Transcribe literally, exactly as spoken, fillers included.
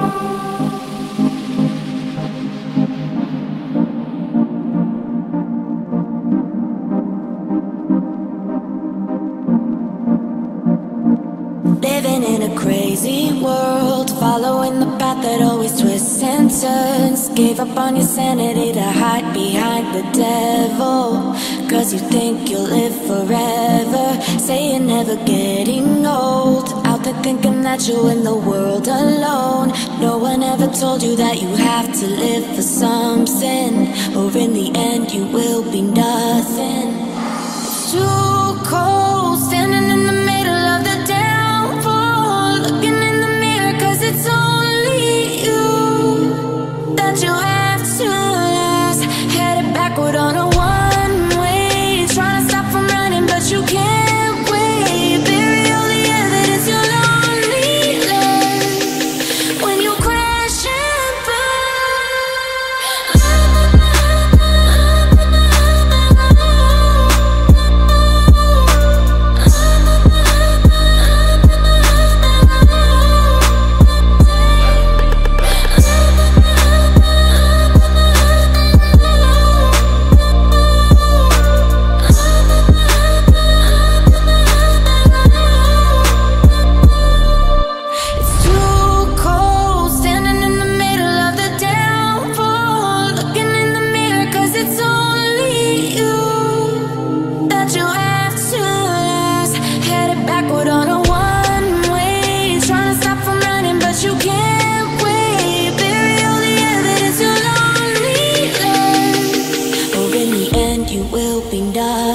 Living in a crazy world, following the path that always twists and turns. Gave up on your sanity to hide behind the devil, cause you think you'll live forever. Say you're never getting old, out there thinking that you're in the world alone. No one ever told you that you have to live for something, or in the end you will be nothing. It's too cold, standing in the middle of the downfall, looking in the mirror cause it's only you that you have to lose. Headed backward on a one-way, trying to stop from running but you can't wait. Bury all the evidence your lonely left when you crash and you will be done.